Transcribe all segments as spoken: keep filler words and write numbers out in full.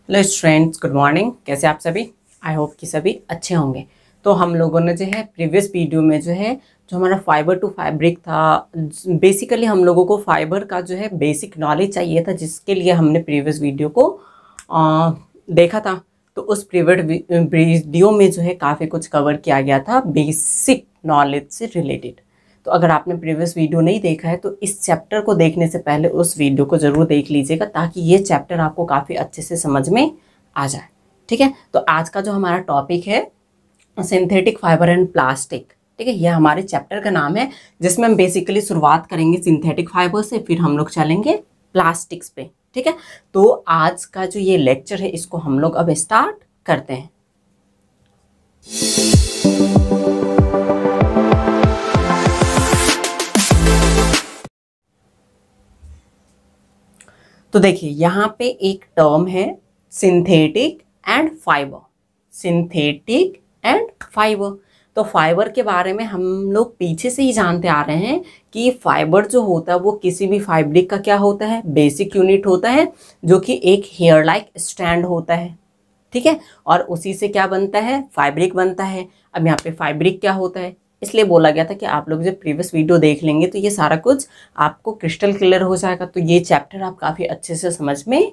Hello students, good morning. कैसे आप सभी? आई होप कि सभी अच्छे होंगे। तो हम लोगों ने जो है प्रीवियस वीडियो में जो है जो हमारा फाइबर टू फैब्रिक था, बेसिकली हम लोगों को फाइबर का जो है बेसिक नॉलेज चाहिए था, जिसके लिए हमने प्रीवियस वीडियो को आ, देखा था। तो उस प्रीवियस वीडियो में जो है काफ़ी कुछ कवर किया गया था बेसिक नॉलेज से रिलेटेड। तो अगर आपने प्रीवियस वीडियो नहीं देखा है तो इस चैप्टर को देखने से पहले उस वीडियो को ज़रूर देख लीजिएगा, ताकि ये चैप्टर आपको काफ़ी अच्छे से समझ में आ जाए। ठीक है, तो आज का जो हमारा टॉपिक है सिंथेटिक फाइबर एंड प्लास्टिक। ठीक है, यह हमारे चैप्टर का नाम है, जिसमें हम बेसिकली शुरुआत करेंगे सिंथेटिक फाइबर से, फिर हम लोग चलेंगे प्लास्टिक्स पे। ठीक है, तो आज का जो ये लेक्चर है इसको हम लोग अब स्टार्ट करते हैं। तो देखिए यहाँ पे एक टर्म है synthetic and fibre. Synthetic and fibre, तो फाइबर के बारे में हम लोग पीछे से ही जानते आ रहे हैं कि फाइबर जो होता है वो किसी भी फैब्रिक का क्या होता है, बेसिक यूनिट होता है, जो कि एक हेयर लाइक स्टैंड होता है। ठीक है, और उसी से क्या बनता है, फैब्रिक बनता है। अब यहाँ पे फैब्रिक क्या होता है, इसलिए बोला गया था कि आप लोग जब प्रीवियस वीडियो देख लेंगे तो ये सारा कुछ आपको क्रिस्टल क्लियर हो जाएगा, तो ये चैप्टर आप काफ़ी अच्छे से समझ में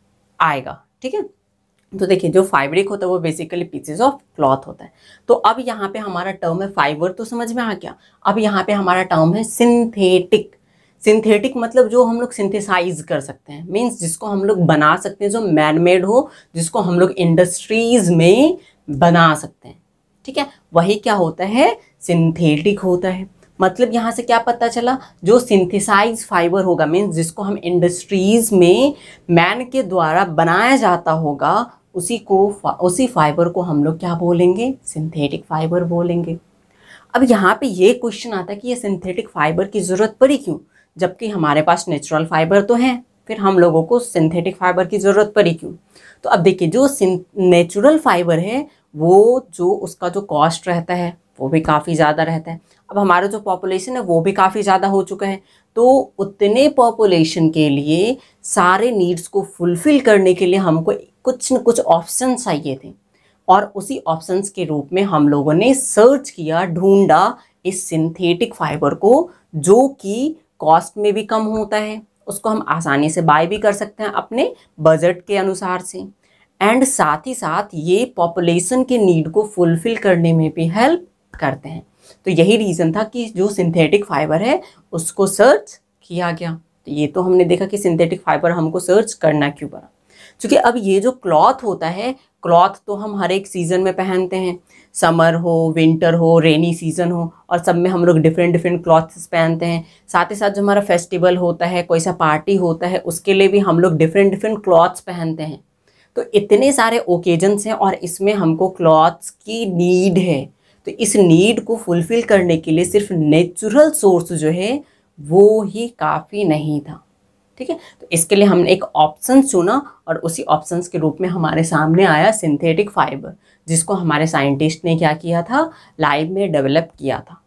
आएगा। ठीक है, तो देखिए जो फैब्रिक होता है वो बेसिकली पीसेस ऑफ क्लॉथ होता है। तो अब यहाँ पे हमारा टर्म है फाइबर, तो समझ में आ गया। अब यहाँ पे हमारा टर्म है सिंथेटिक। सिंथेटिक मतलब जो हम लोग सिंथेसाइज कर सकते हैं, मीन्स जिसको हम लोग बना सकते हैं, जो मैन मेड हो, जिसको हम लोग इंडस्ट्रीज में बना सकते हैं। ठीक है, वही क्या होता है, सिंथेटिक होता है। मतलब यहाँ से क्या पता चला, जो सिंथेसाइज फाइबर होगा, मीन्स जिसको हम इंडस्ट्रीज में मैन के द्वारा बनाया जाता होगा, उसी को उसी फाइबर को हम लोग क्या बोलेंगे, सिंथेटिक फाइबर बोलेंगे। अब यहाँ पे ये क्वेश्चन आता है कि ये सिंथेटिक फाइबर की ज़रूरत पड़ी क्यों, जबकि हमारे पास नेचुरल फाइबर तो है, फिर हम लोगों को सिंथेटिक फाइबर की ज़रूरत पड़ी क्यों। तो अब देखिए जो नेचुरल फाइबर है वो जो उसका जो कॉस्ट रहता है वो भी काफ़ी ज़्यादा रहता है। अब हमारा जो पॉपुलेशन है वो भी काफ़ी ज़्यादा हो चुका है, तो उतने पॉपुलेशन के लिए सारे नीड्स को फुलफ़िल करने के लिए हमको कुछ न कुछ ऑप्शन चाहिए थे, और उसी ऑप्शंस के रूप में हम लोगों ने सर्च किया, ढूंढा इस सिंथेटिक फाइबर को, जो कि कॉस्ट में भी कम होता है, उसको हम आसानी से बाय भी कर सकते हैं अपने बजट के अनुसार से, एंड साथ ही साथ ये पॉपुलेशन के नीड को फुलफ़िल करने में भी हेल्प करते हैं। तो यही रीज़न था कि जो सिंथेटिक फाइबर है उसको सर्च किया गया। तो ये तो हमने देखा कि सिंथेटिक फाइबर हमको सर्च करना क्यों पड़ा, क्योंकि अब ये जो क्लॉथ होता है, क्लॉथ तो हम हर एक सीज़न में पहनते हैं, समर हो, विंटर हो, रेनी सीज़न हो, और सब में हम लोग डिफरेंट डिफरेंट क्लॉथ्स पहनते हैं। साथ ही साथ जो हमारा फेस्टिवल होता है, कोई सा पार्टी होता है, उसके लिए भी हम लोग डिफरेंट डिफरेंट क्लॉथ्स पहनते हैं। तो इतने सारे ओकेजन्स हैं और इसमें हमको क्लॉथ्स की नीड है। तो इस नीड को फुलफ़िल करने के लिए सिर्फ नेचुरल सोर्स जो है वो ही काफ़ी नहीं था। ठीक है, तो इसके लिए हमने एक ऑप्शन चुना, और उसी ऑप्शंस के रूप में हमारे सामने आया सिंथेटिक फाइबर, जिसको हमारे साइंटिस्ट ने क्या किया था, लाइव में डेवलप किया था।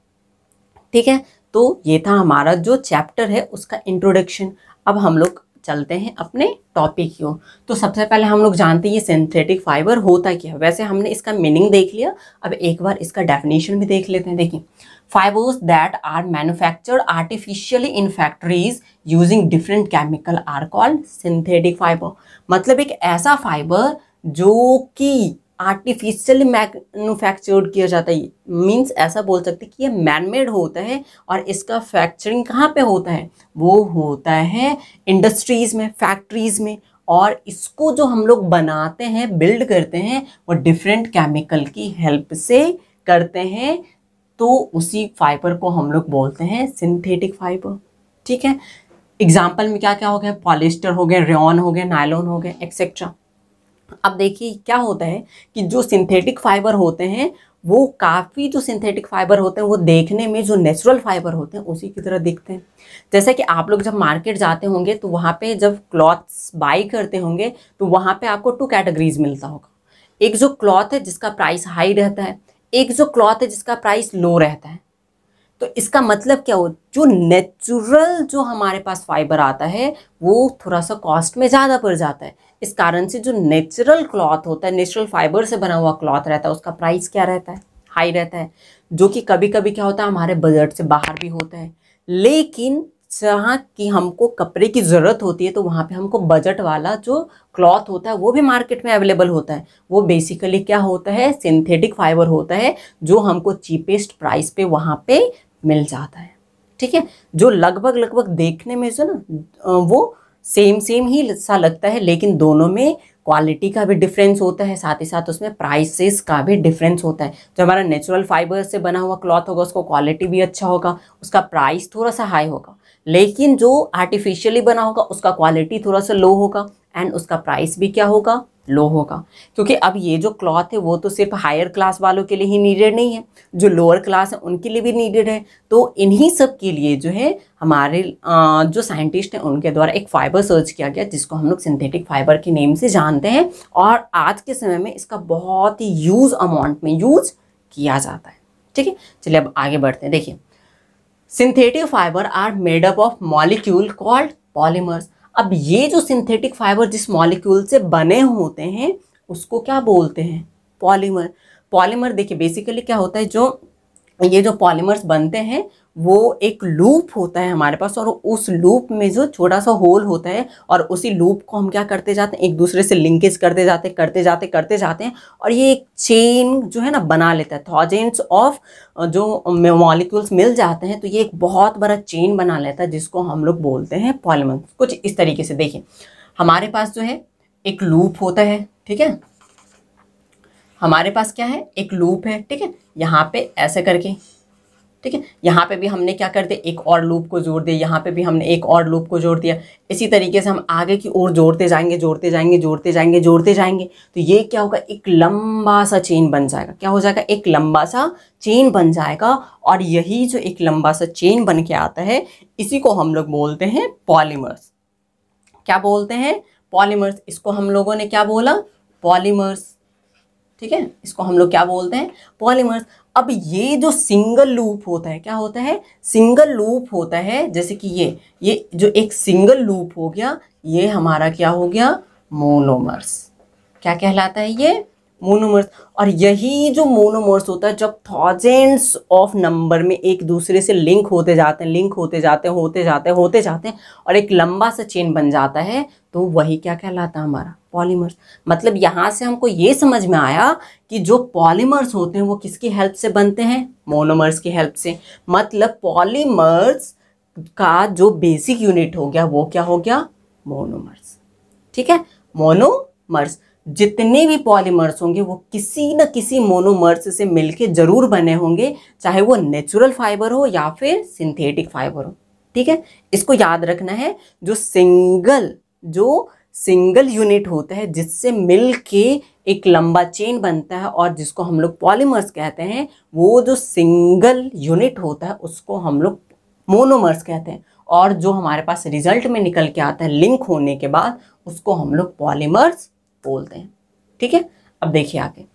ठीक है, तो ये था हमारा जो चैप्टर है उसका इंट्रोडक्शन। अब हम लोग चलते हैं अपने टॉपिक की ओर। तो सबसे पहले हम लोग जानते हैं ये सिंथेटिक फाइबर होता क्या है। वैसे हमने इसका मीनिंग देख लिया, अब एक बार इसका डेफिनेशन भी देख लेते हैं। देखिए, fibres that are manufactured artificially in factories using different chemical are called synthetic fibre. मतलब एक ऐसा फाइबर जो कि आर्टिफिशियली मैन्युफैक्चर्ड किया जाता है, मीन्स ऐसा बोल सकते हैं कि ये मैनमेड होता है, और इसका फैक्चरिंग कहाँ पे होता है, वो होता है इंडस्ट्रीज़ में, फैक्ट्रीज़ में, और इसको जो हम लोग बनाते हैं, बिल्ड करते हैं, वो डिफरेंट केमिकल की हेल्प से करते हैं। तो उसी फाइबर को हम लोग बोलते हैं सिंथेटिक फाइबर। ठीक है, एग्जाम्पल में क्या क्या हो गया, पॉलिस्टर हो गया, रेयॉन हो गया, नायलॉन हो गया, एक्सेट्रा। अब देखिए क्या होता है कि जो सिंथेटिक फाइबर होते हैं वो काफ़ी जो सिंथेटिक फाइबर होते हैं वो देखने में जो नेचुरल फाइबर होते हैं उसी की तरह दिखते हैं। जैसे कि आप लोग जब मार्केट जाते होंगे तो वहाँ पे जब क्लॉथ्स बाई करते होंगे तो वहाँ पे आपको टू कैटेगरीज मिलता होगा। एक जो क्लॉथ है जिसका प्राइस हाई रहता है, एक जो क्लॉथ है जिसका प्राइस लो रहता है। तो इसका मतलब क्या हो, जो नेचुरल जो हमारे पास फाइबर आता है वो थोड़ा सा कॉस्ट में ज़्यादा पड़ जाता है। इस कारण से जो नेचुरल क्लॉथ होता है, नेचुरल फाइबर से बना हुआ क्लॉथ रहता है, उसका प्राइस क्या रहता है, हाई रहता है, जो कि कभी कभी क्या होता है हमारे बजट से बाहर भी होता है। लेकिन जहाँ की हमको कपड़े की ज़रूरत होती है तो वहाँ पे हमको बजट वाला जो क्लॉथ होता है वो भी मार्केट में अवेलेबल होता है। वो बेसिकली क्या होता है, सिंथेटिक फाइबर होता है, जो हमको चीपेस्ट प्राइस पे वहाँ पे मिल जाता है। ठीक है, जो लगभग लगभग देखने में जो ना वो सेम सेम ही सा लगता है, लेकिन दोनों में क्वालिटी का भी डिफरेंस होता है, साथ ही साथ उसमें प्राइसेस का भी डिफरेंस होता है। जो हमारा नेचुरल फाइबर से बना हुआ क्लॉथ होगा उसको क्वालिटी भी अच्छा होगा, उसका प्राइस थोड़ा सा हाई होगा, लेकिन जो आर्टिफिशियली बना होगा उसका क्वालिटी थोड़ा सा लो होगा एंड उसका प्राइस भी क्या होगा, लो होगा। क्योंकि अब ये जो क्लॉथ है वो तो सिर्फ हायर क्लास वालों के लिए ही नीडेड नहीं है, जो लोअर क्लास है उनके लिए भी नीडेड है। तो इन्हीं सब के लिए जो है हमारे जो साइंटिस्ट हैं उनके द्वारा एक फाइबर सर्च किया गया जिसको हम लोग सिंथेटिक फाइबर के नेम से जानते हैं, और आज के समय में इसका बहुत ही यूज अमाउंट में यूज किया जाता है। ठीक है, चलिए अब आगे बढ़ते हैं। देखिए, synthetic fibre are made up of molecule called polymers. अब ये जो सिंथेटिक फाइबर जिस मॉलिक्यूल से बने होते हैं उसको क्या बोलते हैं, पॉलीमर। पॉलीमर देखिए बेसिकली क्या होता है, जो ये जो पॉलीमर्स बनते हैं वो एक लूप होता है हमारे पास, और उस लूप में जो छोटा सा होल होता है और उसी लूप को हम क्या करते जाते हैं, एक दूसरे से लिंकेज करते जाते करते जाते करते जाते हैं, और ये एक चेन जो है ना बना लेता है। थाउजेंड्स ऑफ जो मॉलिक्यूल्स मिल जाते हैं तो ये एक बहुत बड़ा चेन बना लेता है जिसको हम लोग बोलते हैं पॉलीमर। कुछ इस तरीके से देखिए, हमारे पास जो है एक लूप होता है, ठीक है, हमारे पास क्या है, एक लूप है, ठीक है, यहाँ पे ऐसे करके, ठीक है, यहाँ पे भी हमने क्या कर दिया, एक और लूप को जोड़ दिया, यहाँ पे भी हमने एक और लूप को जोड़ दिया। इसी तरीके से हम आगे की ओर जोड़ते जाएंगे जोड़ते जाएंगे जोड़ते जाएंगे जोड़ते जाएंगे तो ये क्या होगा, एक लंबा सा चेन बन जाएगा। क्या हो जाएगा, एक लंबा सा चेन बन जाएगा, और यही जो एक लंबा सा चेन बन के आता है इसी को हम लोग बोलते हैं पॉलीमर्स। क्या बोलते हैं, पॉलीमर्स। इसको हम लोगों ने क्या बोला, पॉलीमर्स। ठीक है, इसको हम लोग क्या बोलते हैं, पॉलीमर्स। अब ये जो सिंगल लूप होता है, क्या होता है, सिंगल लूप होता है, जैसे कि ये ये जो एक सिंगल लूप हो गया, ये हमारा क्या हो गया, मोनोमर्स। क्या कहलाता है ये, मोनोमर्स। और यही जो मोनोमर्स होता है, जब थाउजेंड्स ऑफ नंबर में एक दूसरे से लिंक होते जाते हैं लिंक होते जाते हैं होते जाते हैं होते जाते हैं और एक लंबा सा चेन बन जाता है, तो वही क्या कहलाता है, हमारा पॉलीमर्स। मतलब यहाँ से हमको ये समझ में आया कि जो पॉलीमर्स होते हैं वो किसकी हेल्प से बनते हैं, मोनोमर्स की हेल्प से। मतलब पॉलीमर्स का जो बेसिक यूनिट हो गया वो क्या हो गया, मोनोमर्स। ठीक है, मोनोमर्स। जितने भी पॉलीमर्स होंगे वो किसी न किसी मोनोमर्स से मिलके जरूर बने होंगे, चाहे वो नेचुरल फाइबर हो या फिर सिंथेटिक फाइबर हो। ठीक है, इसको याद रखना है। जो सिंगल जो सिंगल यूनिट होता है जिससे मिलके एक लंबा चेन बनता है और जिसको हम लोग पॉलीमर्स कहते हैं, वो जो सिंगल यूनिट होता है उसको हम लोग मोनोमर्स कहते हैं, और जो हमारे पास रिजल्ट में निकल के आता है लिंक होने के बाद उसको हम लोग पॉलीमर्स बोलते हैं। ठीक है, अब देखिए आगे।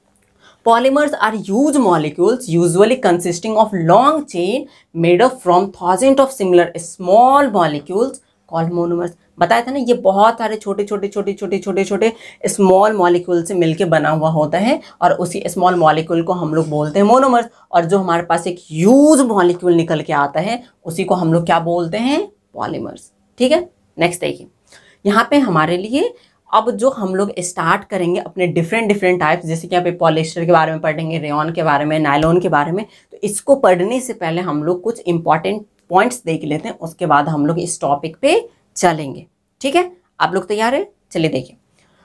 Polymers are huge molecules usually consisting of long chain made up from thousands of similar small molecules called monomers। बताया था ना, ये बहुत सारे छोटे छोटे छोटे छोटे छोटे छोटे स्मॉल मॉलिक्यूल से मिलके बना हुआ होता है, और उसी स्मॉल मॉलिक्यूल को हम लोग बोलते हैं मोनोमर्स। और जो हमारे पास एक ह्यूज मॉलिक्यूल निकल के आता है उसी को हम लोग क्या बोलते हैं, पॉलीमर्स। ठीक है, नेक्स्ट देखिए, यहाँ पे हमारे लिए अब जो हम लोग स्टार्ट करेंगे अपने डिफरेंट डिफरेंट टाइप्स, जैसे कि यहाँ पे पॉलिएस्टर के बारे में पढ़ेंगे, रेयॉन के बारे में, नायलॉन के बारे में। तो इसको पढ़ने से पहले हम लोग कुछ इंपॉर्टेंट पॉइंट्स देख लेते हैं, उसके बाद हम लोग इस टॉपिक पे चलेंगे। ठीक है, आप लोग तैयार है, चलिए देखिए।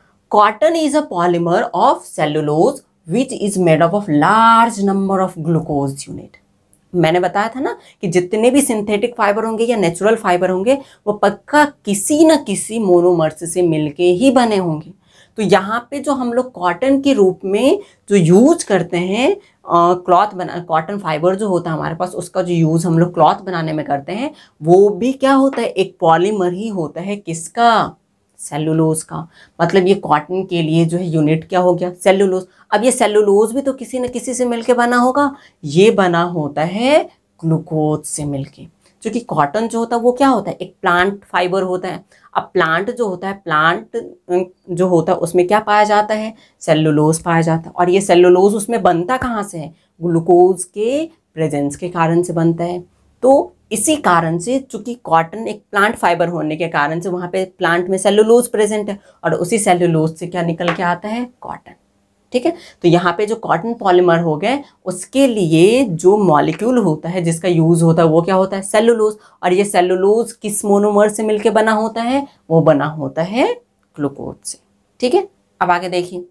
Cotton is a polymer of cellulose which is made up of large number of glucose unit. मैंने बताया था ना कि जितने भी सिंथेटिक फाइबर होंगे या नेचुरल फाइबर होंगे वो पक्का किसी न किसी मोनोमर्स से मिलके ही बने होंगे। तो यहाँ पे जो हम लोग कॉटन के रूप में जो यूज करते हैं, क्लॉथ बना, कॉटन फाइबर जो होता है हमारे पास, उसका जो यूज़ हम लोग क्लॉथ बनाने में करते हैं वो भी क्या होता है, एक पॉलीमर ही होता है। किसका, सेलुलोज का। मतलब ये कॉटन के लिए जो है यूनिट क्या हो गया, सेलुलोज। अब ये सेलुलोज भी तो किसी न किसी से मिलके बना होगा, ये बना होता है ग्लूकोज से मिलके। क्योंकि कॉटन जो होता है वो क्या होता है, एक प्लांट फाइबर होता है। अब प्लांट जो होता है, प्लांट जो होता है उसमें क्या पाया जाता है, सेलुलोज पाया जाता है। और ये सेलुलोज उसमें बनता कहाँ से है, ग्लूकोज के प्रेजेंस के कारण से बनता है। तो इसी कारण से, चूंकि कॉटन एक प्लांट फाइबर होने के कारण से वहाँ पे प्लांट में सेलुलोज प्रेजेंट है, और उसी सेलुलोज से क्या निकल के आता है, कॉटन। ठीक है, तो यहाँ पे जो कॉटन पॉलीमर हो गए, उसके लिए जो मॉलिक्यूल होता है जिसका यूज होता है वो क्या होता है, सेलुलोज। और ये सेलुलोज किस मोनोमर से मिलके बना होता है, वो बना होता है ग्लूकोज से। ठीक है, अब आगे देखिए,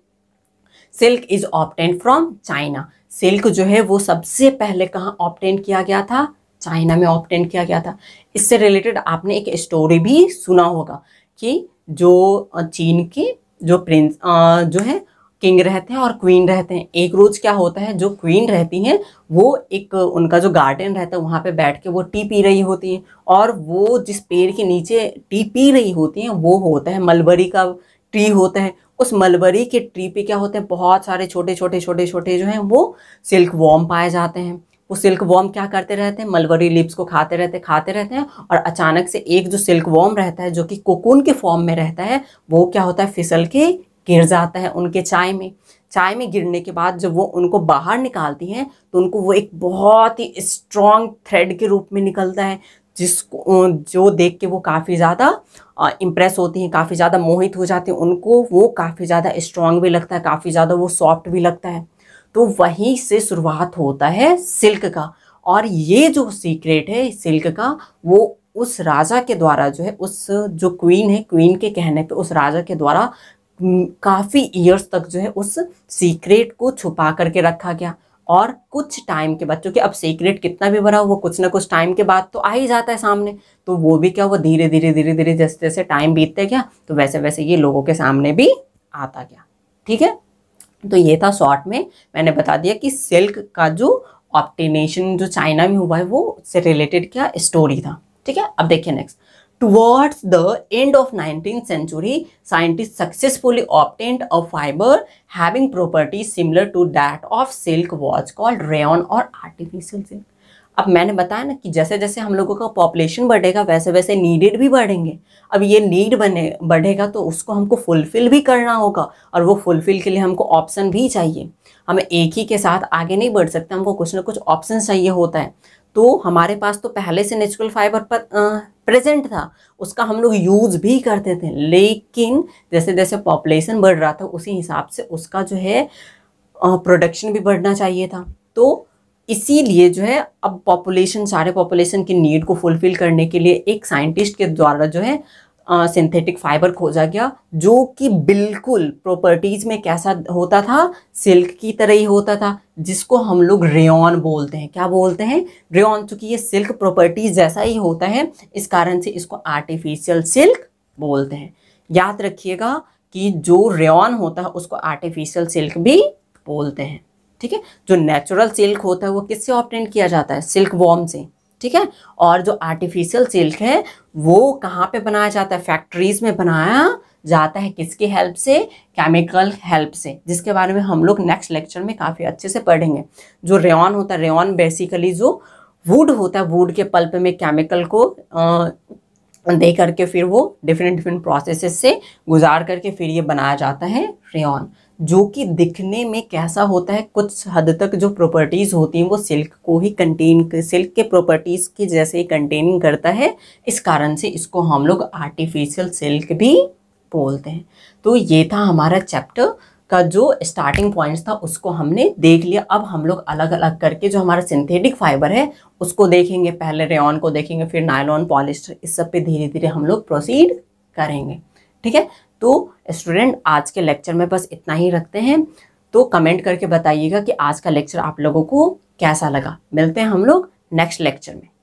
silk is obtained from China. Silk जो है वो सबसे पहले कहाँ ऑब्टेन किया गया था, चाइना में ऑब्टेन किया गया था। इससे रिलेटेड आपने एक स्टोरी भी सुना होगा कि जो चीन के जो प्रिंस जो है किंग रहते हैं और क्वीन रहते हैं। एक रोज क्या होता है, जो क्वीन रहती हैं वो एक उनका जो गार्डन रहता है वहाँ पे बैठ के वो टी पी रही होती हैं, और वो जिस पेड़ के नीचे टी पी रही होती हैं वो होता है मलबरी का ट्री होता है। उस मलबरी के ट्री पे क्या होते हैं, बहुत सारे छोटे छोटे छोटे छोटे जो हैं वो सिल्क वॉर्म पाए जाते हैं। वो सिल्क वॉर्म क्या करते रहते हैं, मलबरी लिप्स को खाते रहते खाते रहते हैं और अचानक से एक जो सिल्क वॉर्म रहता है जो कि कोकून के फॉर्म में रहता है, वो क्या होता है, फिसल के गिर जाता है उनके चाय में। चाय में गिरने के बाद जब वो उनको बाहर निकालती हैं तो उनको वो एक बहुत ही स्ट्रॉन्ग थ्रेड के रूप में निकलता है, जिसको जो देख के वो काफ़ी ज़्यादा इम्प्रेस होती हैं, काफ़ी ज़्यादा मोहित हो जाती हैं। उनको वो काफ़ी ज़्यादा स्ट्रॉन्ग भी लगता है, काफ़ी ज़्यादा वो सॉफ्ट भी लगता है। तो वहीं से शुरुआत होता है सिल्क का। और ये जो सीक्रेट है सिल्क का, वो उस राजा के द्वारा जो है, उस जो क्वीन है, क्वीन के कहने पे उस राजा के द्वारा काफ़ी ईयर्स तक जो है उस सीक्रेट को छुपा करके रखा गया। और कुछ टाइम के बाद, क्योंकि अब सीक्रेट कितना भी बड़ा हो वो कुछ ना कुछ टाइम के बाद तो आ ही जाता है सामने, तो वो भी क्या, वो धीरे धीरे धीरे धीरे जैसे जैसे टाइम बीतते गया तो वैसे वैसे ये लोगों के सामने भी आता गया। ठीक है, तो ये था शॉर्ट में मैंने बता दिया कि सिल्क का जो ऑब्टेनेशन जो चाइना में हुआ है वो उससे रिलेटेड क्या स्टोरी था। ठीक है, अब देखिए next. Towards the end of nineteenth century, scientists successfully obtained a fiber having properties similar to that of silk was called rayon or artificial silk. अब मैंने बताया ना कि जैसे जैसे हम लोगों का पॉपुलेशन बढ़ेगा वैसे वैसे नीडेड भी बढ़ेंगे। अब ये नीड बने बढ़ेगा तो उसको हमको फुलफिल भी करना होगा, और वो फुलफिल के लिए हमको ऑप्शन भी चाहिए। हमें एक ही के साथ आगे नहीं बढ़ सकते, हमको कुछ ना कुछ ऑप्शन चाहिए होता है। तो हमारे पास तो पहले से नेचुरल फाइबर पर प्रेजेंट था, उसका हम लोग यूज भी करते थे, लेकिन जैसे जैसे पॉपुलेशन बढ़ रहा था उसी हिसाब से उसका जो है प्रोडक्शन भी बढ़ना चाहिए था। तो इसीलिए जो है अब पॉपुलेशन, सारे पॉपुलेशन की नीड को फुलफिल करने के लिए एक साइंटिस्ट के द्वारा जो है सिंथेटिक फाइबर खोजा गया, जो कि बिल्कुल प्रॉपर्टीज में कैसा होता था, सिल्क की तरह ही होता था, जिसको हम लोग रेयॉन बोलते हैं। क्या बोलते हैं, रेयॉन। चूंकि ये सिल्क प्रॉपर्टीज जैसा ही होता है इस कारण से इसको आर्टिफिशियल सिल्क बोलते हैं। याद रखिएगा कि जो रेयॉन होता है उसको आर्टिफिशियल सिल्क भी बोलते हैं। ठीक है, जो नेचुरल सिल्क होता है वो किससे ऑब्टेन किया जाता है, सिल्क वॉर्म से। ठीक है, और जो आर्टिफिशियल सिल्क है वो कहाँ पे बनाया जाता है, फैक्ट्रीज में बनाया जाता है। किसकी हेल्प से, केमिकल हेल्प से, जिसके बारे में हम लोग नेक्स्ट लेक्चर में काफ़ी अच्छे से पढ़ेंगे। जो रेयॉन होता है, रेयॉन बेसिकली जो वुड होता है, वुड के पल्प में केमिकल को आ, दे करके फिर वो डिफरेंट डिफरेंट प्रोसेसेस से गुजार करके फिर ये बनाया जाता है रेयॉन, जो कि दिखने में कैसा होता है, कुछ हद तक जो प्रॉपर्टीज़ होती हैं वो सिल्क को ही कंटेन, सिल्क के प्रॉपर्टीज़ की जैसे ही कंटेनिंग करता है। इस कारण से इसको हम लोग आर्टिफिशियल सिल्क भी बोलते हैं। तो ये था हमारा चैप्टर का जो स्टार्टिंग पॉइंट्स था उसको हमने देख लिया। अब हम लोग अलग अलग करके जो हमारा सिंथेटिक फाइबर है उसको देखेंगे। पहले रेयॉन को देखेंगे, फिर नायलॉन, पॉलिस्टर, इस सब पे धीरे धीरे हम लोग प्रोसीड करेंगे। ठीक है, तो स्टूडेंट आज के लेक्चर में बस इतना ही रखते हैं। तो कमेंट करके बताइएगा कि आज का लेक्चर आप लोगों को कैसा लगा। मिलते हैं हम लोग नेक्स्ट लेक्चर में।